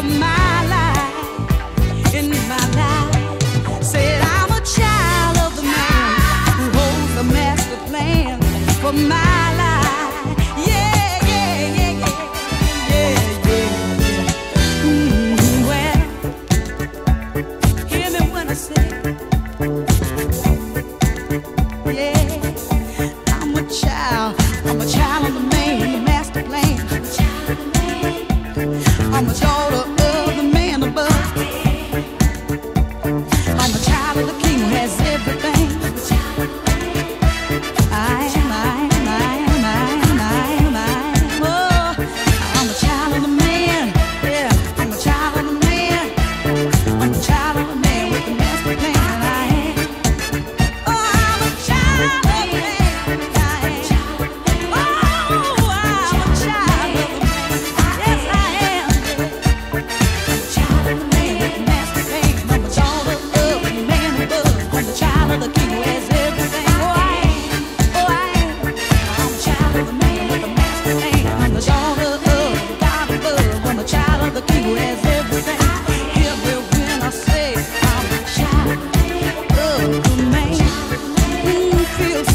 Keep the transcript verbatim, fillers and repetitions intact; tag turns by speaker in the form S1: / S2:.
S1: my life, in my life. Said I'm a child of the man who holds the master plan for my life. Yeah, yeah, yeah, yeah, yeah, yeah. Mm, well, hear me when I say, yeah, I'm a child, I'm a child of the man, the master plan. I'm a daughter of the man above. I'm a child of the king who has everything. I am, I am, I am, I am, I am, I am. Oh, I'm a child of the man. Yeah, I'm a child of the man. I'm a child of the man with the master plan. I am. Oh, I'm a child of the man. I am. Oh, I'm a child of the man. Yes, I am. Child of the man with the master plan. I'm a daughter of the man above. I'm a child of the king who has everything. Oh, I am. Oh, I am. I'm a child of the man with the master plan. I'm the daughter of the God above. I'm a child of the king who has everything. Hear me when I say I'm a child of the man. Mm, feels